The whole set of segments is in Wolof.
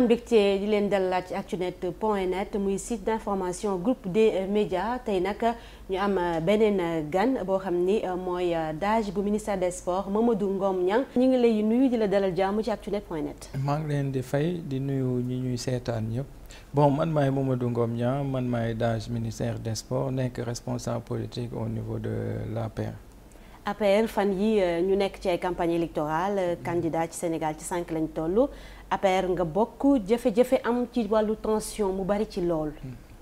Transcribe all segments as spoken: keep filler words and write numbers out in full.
amaan mbégte di leen dalalaat ci actunet point net muy site d'information groupe des médias tey nag ñu am beneen gan boo xam ni mooy D A G bu ministère des sports Mamadou Ngom Niang ñu ngi lay nuyu di la dalal jàmm ci actunet point net. maa ngi leen di fay di nuyu ñi ñuy seetaan ñëpp bon man maay Mamadou Ngom Niang man maay D A G ministère des sports nekk responsable politique au niveau de l'A P R. A P R fan yi ñu nekk ci ay campagne électorale candidat ci Sénégal ci cinq lañ toll A P R nga bokk jafe-jafe am ci wàllu tension mu bari ci lool.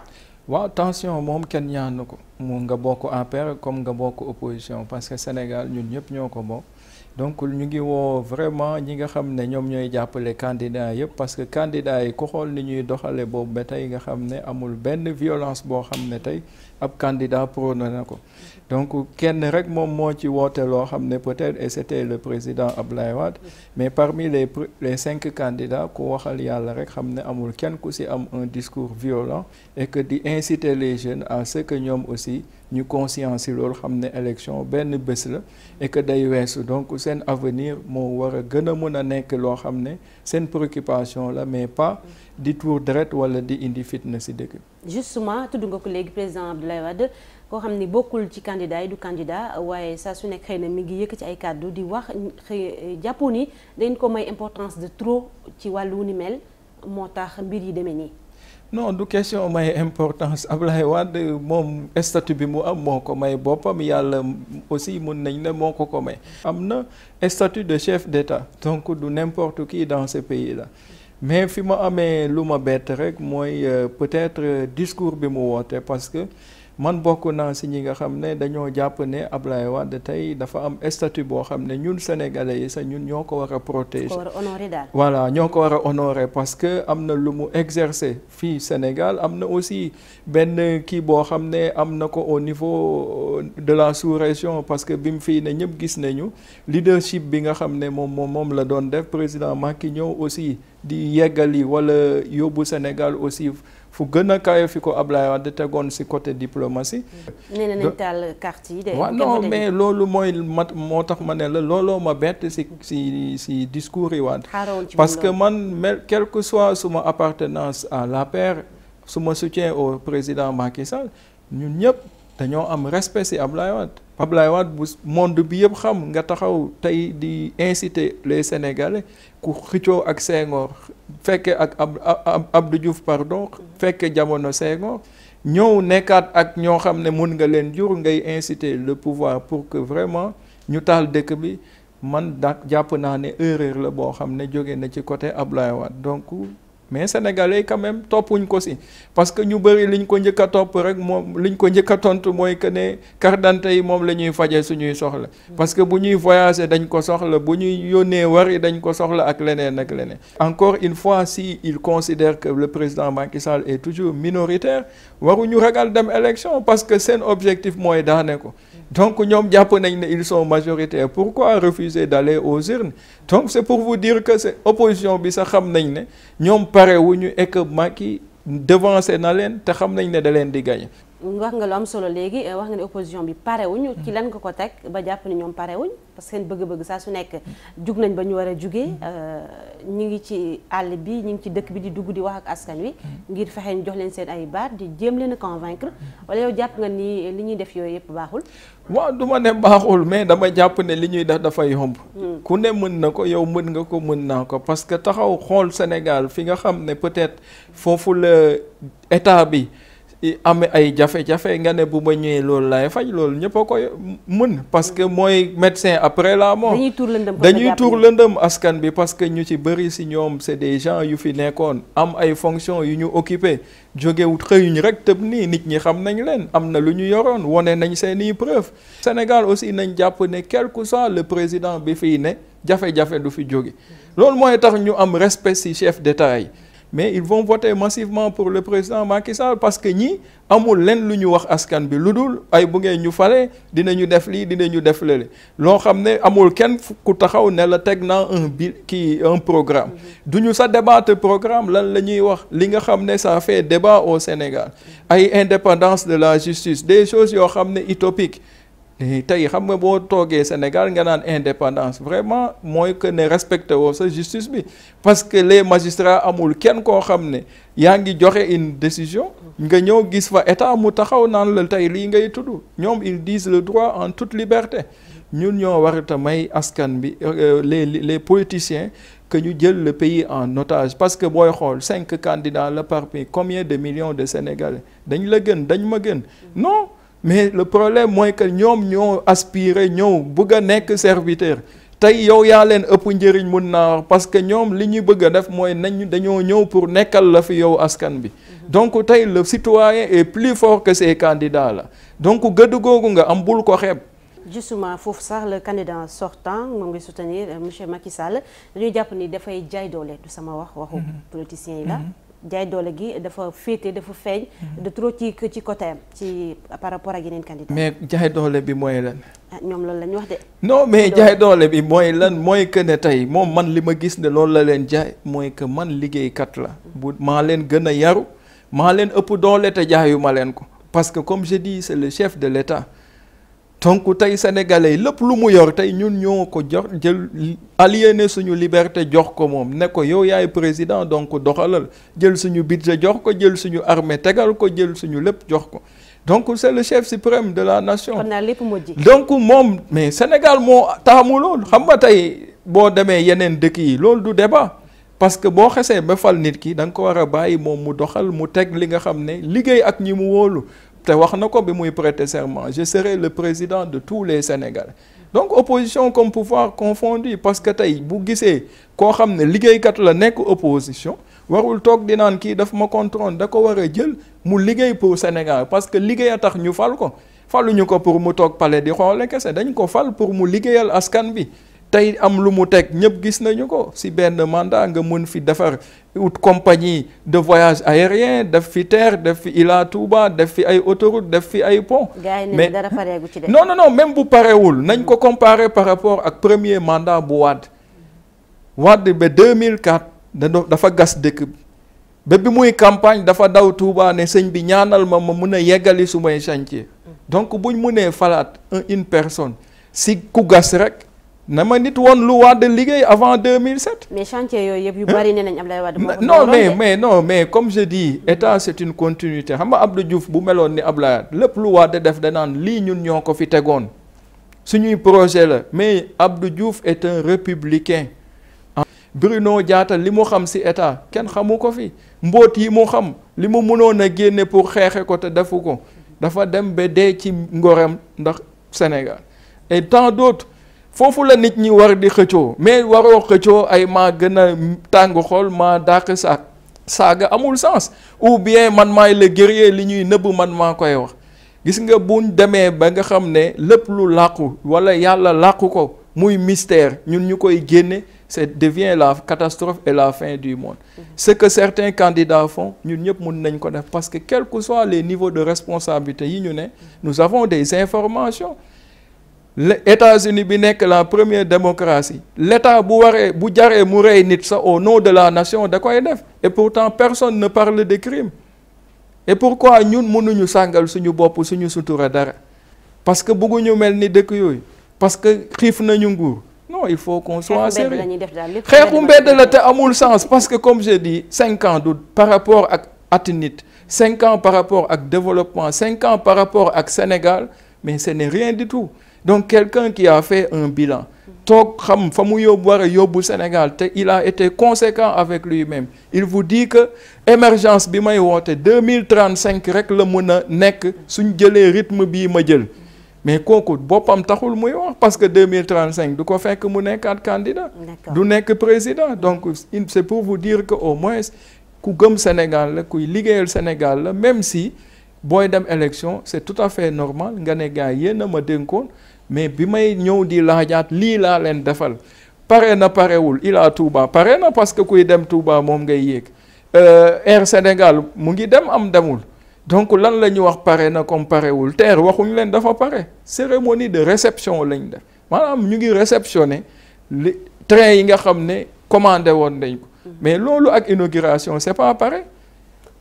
waaw tension moom kenn ñaanu ko mu nga bokk A P R comme nga bokk opposition parce que Sénégal ñun ñëpp ñoo ko bokk donc ñu ngi woo vraiment ñi nga xam ne ñoom ñooy jàppale candidats yëpp parce que candidats yi ku xool ni ñuy doxale boobu ba tey nga xam ne amul benn violence boo xam ne tey ab candidat prôné na ko donc kenn rek moom moo ci woote loo xam ne peut-être et c'était le président Abdoulaye Wade mais parmi les les cinq candidats ku waxal yàlla rek xam ne amul kenn ku ci am un discours violent et que di inciter les jeunes à ce que ñoom aussi ñu conscience ci loolu xam ne élection benn bés la et que day weesu donc seen avenir moo war a gën a mën a nekk loo xam ne seen préoccupation la mais pas di tuur deret wala di indi fitna ci dëkk. justement tudd nga ko léegi président Abdoulaye Wade koo xam ni bokkul ci candidat yi du candidat waaye saa su nekk xëy na mi ngi yëkk ci ay kàddu di wax xëy jàppu ni dañ ko may importance de trop ci wàllu ni mel moo tax mbir yi demee nii. non du question may importance Abdoulaye Wade moom statut bi mu am moo ko may boppam yàlla aussi mun nañ ne moo ko ko may. am na statut de chef d'État donc du n'importe qui dans ce pays là. mais fi ma amee lu ma bett rek mooy peut-être discours bi mu woote parce que man bokk naa ci ñi nga xam ne dañoo jàpp ne Abdoulaye Wade tey dafa am statut boo xam ne ñun sénégalais yi sax ñun ñoo ko war a protéger. ko war a honorer daal. voilà ñoo ko war a honorer parce que am na lu mu exercer fii Sénégal am na aussi benn kii boo xam ne am na ko au niveau de la sous-région parce que bi mu fii ne ñëpp gis nañu leadership bi nga xam ne moom moom moom la doon def président Macky ñëw aussi di yeggali wala yóbbu Sénégal aussi. fu gën a kawe fi ko Abdoulaye Wade tegoon ci côté diplomatie. nee nañ taal carte yi de. waaw non mais loolu mooy mat moo tax ma ne la looloo ma bett ci ci ci discours yi Wade parce que man mel quel que soit suma appartenance à l'A P R suma soutien au président Macky Sall ñun ñëpp dañoo am respect ci Abdoulaye Wade. Abdoulaye Wade bu monde bi yëpp xam nga taxaw tey di inciter les Sénégalais ku xëccoo ak Senghor fekke ak ab Abdou Diouf pardon fekke jamono Senghor ñëw nekkaat ak ñoo xam ne mun nga leen jur ngay inciter le pouvoir pour que vraiment ñu taal dëkk bi man da jàpp naa ne erreur la boo xam ne jóge na ci côté Abdoulaye Wade donc mais sénégalais quand même toppuñ ko ci parce que ñu bëri liñ ko njëkk a topp rek moom liñ ko njëkk a tontu mooy que ne carte d'identité yi moom la ñuy fajee suñuy soxla parce que bu ñuy voyager dañ ko soxla bu ñuy yónnee wari dañ ko soxla ak leneen ak leneen. encore une fois si il considère que le président Macky Sall est toujours minoritaire waruñu ragal dem élection parce que seen objectif mooy daane ko donc ñoom jàpp nañ ne ils sont majoritaires pourquoi refuser d'aller aux urnes donc c'est pour vous dire que c'est opposition bi sax xam nañ ne ñoom pare wu ñu et que Macky devancé na leen te xam nañ ne da leen di gagner. wax nga lu am solo léegi wax nga ne opposition bi pare wuñu ci lan nga ko teg ba jàpp ni ñoom pare wuñ parce que seen bëgg-bëgg saa su nekk jug nañ ba ñu war a jugee ñu ngi ci àll bi ñu ngi ci dëkk bi di dugg di wax ak askan wi ngir fexe ñu jox leen seen ay baat di jéem leen a convaincre wala yow jàpp nga ni li ñuy def yooyu yëpp baaxul. waaw du ma ne baaxul mais dama jàpp ne li ñuy def dafay yomb. ku ne mën na ko yow mën nga ko mën naa ko parce que taxaw xool Sénégal fi nga xam ne peut-être foofu la état bi. am ay jafe-jafe nga ne bu ma ñëwee loolu laay faj loolu ñëpp a koy mën parce que mooy médecin après la mort dañuy tuur lëndëm dañuy tuur lëndëm askan bi parce que ñu ci bëri ci ñoom c'est des gens yu fi nekkoon am ay fonctions yu ñu occupé jógewut xëyuñ rek tëb nii nit ñi xam nañ leen am na lu ñu yoroon wone nañ seeni preuve Sénégal aussi nañ jàpp ne quel que soit le président bi fii ne jafe-jafe du fi jóge loolu mooy tax ñu am respect ci chef d'État yi mais ils vont voter massivement pour le président Macky Sall parce que ñi amul leen lu ñu wax askan bi lu dul ay bu ngeen ñu fale dinañu def lii dinañu def lële loo xam ne amul kenn ku taxaw ne la teg naa un bi kii un programme du ñu sa débattre programme lan la ñuy wax li nga xam ne ça fait débat au Sénégal ay indépendance de la justice des choses yoo xam ne utopiques tey xam nga boo toogee Sénégal nga naan indépendance vraiment mooy que ne respecté woo sa justice bi parce que les magistrats amul kenn koo xam ne yaa ngi joxe une décision nga ñëw gis fa état mu taxaw naan la tey lii ngay tudd ñoom ils disent le droit en toute liberté ñun ñoo warata may askan bi les les politiciens que ñu jël le pays en otage parce que booy xool cinq candidats la par pays combien de millions de Sénégalais dañ la gën dañ ma gën non mais le problème mooy que ñoom ñoo aspirer ñëw bëgg a nekk serviteur tey yow yaa leen ëpp njëriñ mun naa wax parce que ñoom li ñu bëgg a def mooy nañ dañoo ñëw pour nekkal la fi yow askan bi donc tey le citoyen est plus fort que ces candidats là donc gëdd googu nga am bul ko xeeb. justement foofu sax le candidat sortant moom ngi soutenir monsieur Macky Sall dañuy jàpp ni dafay jaay doole du sama wax waxu politiciens yi la. jaay doole gi dafa féete dafa feeñ de trop ci ci côté am ci par rapport ak yeneen candidat mais jaay doole bi mooy lan ñoom loolu la ñu wax de non mais jaay doole bi mooy lan mooy que ne tey moom man li ma gis ne loolu la leen jaay mooy que man liggéeykat la bu maa leen gën a yaru maa leen ëpp doole te jaayu ma leen ko parce que comme je dis c'est le chef de l'État donc tey sénégalais lépp lu mu yor tey ñun ñoo ko jox jël aliéné suñu liberté jox ko moom ne ko yow yaay président donc doxalal jël suñu budget jox ko jël suñu armée tegal ko jël suñu lépp jox ko donc c'est le chef suprême de la nation. kon naa lépp moo ji. donc moom mais Sénégal moo taamu loolu xam nga tey boo demee yeneen dëkk yi loolu du débat parce que boo xesee ba fal nit ki da nga ko war a bàyyi moom mu doxal mu teg li nga xam ne liggéey ak ñi mu wóolu. te wax na ko bi muy prêter serment je serai le président de tous les Sénégalais donc opposition comme pouvoir confondu parce que tey bu gisee koo xam ne liggéeykat la nekk opposition warul toog di naan kii daf ma contrôle da ko war a jël mu liggéey pour Sénégal parce que liggéey a tax ñu fal ko faluñu ko pour mu toog palais di xoole kese dañ ko fal pour mu liggéeyal askan bi tey am lu mu teg ñëpp gis nañu ko ci benn mandat nga mën fi defar ut compagnie de voyage aérien def fi terre def fi Ila Touba def fi ay autoroute def fi ay pont mais dara pareegu ci def non non non même bu parewul nañ ko comparer par rapport ak premier mandat bu Wade Wade ba deux mille quatre dafa gas dëkk bi ba bi muy campagne dafa daw Touba ne sëñ bi ñaanal ma ma mën a yeggali su may chantier donc buñ mënee falaat une personne si ku gas rek na ma nit woon lu Wade liggéey avant deux mille sept. mais chantier yooyu yëpp yu bari nee nañ Abdoulaye Wade non mais mais non mais comme je dis état c'est une continuité xam nga Abdou Diouf bu meloon ni Abdoulaye Wade lépp lu Wade def danaan lii ñun ñoo ko fi tegoon suñuy projet la mais Abdou Diouf est un républicain. Bruno Diatta li mu xam ci état kenn xamu ko fi mbóot yi mu xam li mu mënoon a génne pour xeexe ko te defu ko dafa dem ba dee ci ngoram ndax Sénégal et tant d'autres. foofu la nit ñi war di xëccoo mais waroo xëccoo ay maa gën a tàng xool maa dàq saag saaga amul sens ou bien man maay le guerrier li ñuy nëbb man maa koy wax gis nga buñ demee ba nga xam ne lépp lu làqu wala yàlla làqu ko muy mystère ñun ñu koy génne c'est devient la catastrophe et la fin du monde ce que certains candidats font ñun ñëpp mun nañ ko def parce que quels que soient les niveaux de responsabilité yi ñu ne nous avons des informations. Les États-Unis bi nekk la première démocratie l'État bu waree bu jaree mu rey nit sa au nom de la nation da koy def et pourtant personne ne parle de crime et pourquoi ñun mënuñu sàngal suñu bopp suñu sutura dara parce que bëgguñu mel ni dëkk yooyu parce que xiif nañu nguur non il faut qu'on soit sérieux xeexu mbedd la te amul sens parce que comme je dis cinq ans du par rapport ak ati nit cinq ans par rapport ak développement cinq ans par rapport ak Sénégal mais ce n'est rien du tout. Donc quelqu'un qui a fait un bilan toog xam fa mu yóbbu war a yóbbu Sénégal te il a été conséquent avec lui-même il vous dit que émergence bi may woote deux mille trente-cinq rek la mën a nekk suñ jëlee rythme bii ma jël mais kooku boppam taxul muy wax parce que deux mille trente-cinq du ko fekk mu nekkaat candidat du nekk président donc c'est pour vous dire que au moins ku gëm Sénégal la kuy liggéeyal Sénégal la même si booy dem élection c'est tout à fait normal nga ne gars yéen a ma dénkoon mais bi may ñëw di laajaat lii laa leen defal pare na parewul Ila Touba pare na parce que kuy dem Touba moom ngay yéeg Air Sénégal mu ngi dem am demul donc lan la ñu wax pare na comme parewul terre waxuñu leen dafa pare cérémonie de réception lañ def maanaam ñu ngi réceptionner li train yi nga xam ne commandé woon nañ ko mais loolu ak inauguration c'est pas pareil.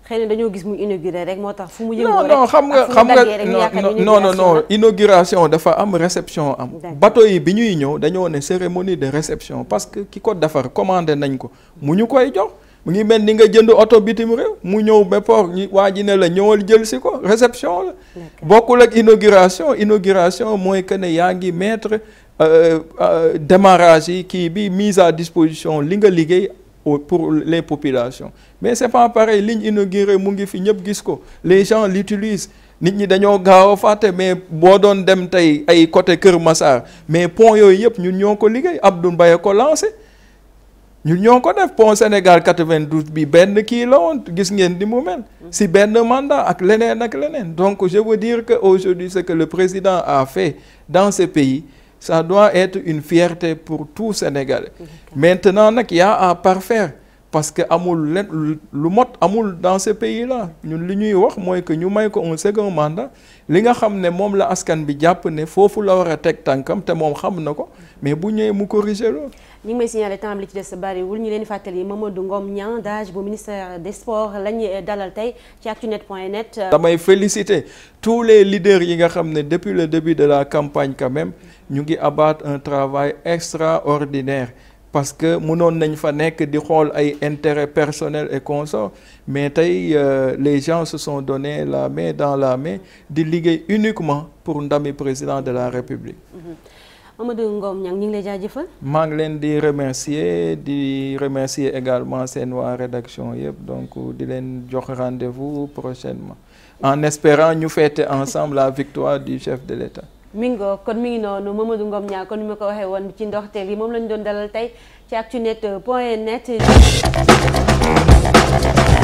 xëy na dañoo gis mu inauguré rek moo tax fu mu yëngoo non rek non xam nga xam nga non non non inauguration dafa am réception am. bateau yi bi ñuy ñëw dañoo ne cérémonie de réception parce que ki ko defar commandé nañ ko mu ñu koy jox mu ngi mel ni nga jënd oto bitim réew mu ñëw ba port ñu waa ji ne la ñëwal jël si ko réception la. bokkul ak inauguration inauguration mooy que ne yaa ngi mettre démarrage yi kii bi mise à disposition li nga liggéey pour les populations mais c'est pas pareil ligne inaugurée mu ngi fi ñëpp gis ko les gens l'utilisent nit ñi dañoo gaaw a fàtte mais boo doon dem tey ay côté Kër Massar mais pont yooyu yëpp ñun ñoo ko liggéey Abdou Mbaye ko lancé ñun ñoo ko def pont Sénégal quatre-vingt-douze bi benn kii la woon gis ngeen di mu mel si benn mandat ak leneen ak leneen donc je veux dire que aujourd'hui ce que le président a fait dans ce pays ça doit être une fierté pour tout Sénégalais. Maintenant nag y a à parfaire parce que amul len lu mot amul dans ce pays-là ñun li ñuy wax mooy que ñu may ko un second mandat li nga xam ne moom la askan bi jàpp ne foofu la war a teg tànkam te moom xam na ko mais bu ñëwee mu corriger loolu. ñu ngi may signaler temps bi li ci des bariwul ñu leen di fàttali Mamadou Ngom Niang D A G bu ministère des sports lañu dalal tey ci actunet point net. damay féliciter tous les leaders yi nga xam ne depuis le début de la campagne quand même ñu ngi abattre un travail extraordinaire parce que mënoon nañ fa nekk di xool ay intérêts personnels et consorts mais tey euh, les gens se sont donné la main dans la main di liggéey uniquement pour ndami président de la République. Mamadou Ngom Niang ñu ngi lay jaajëfal. maa ngi leen di remercier di remercier également seen waa rédaction yëpp donc di leen jox rendez-vous prochainement en espérant ñu fêter ensemble la victoire du chef de l'État. mingo kon mi ngi noonu Mamadou Ngom Niang kon ni ma ko waxee woon ci ndoxteel yi moom lañu doon dalal tey ci actunet point net.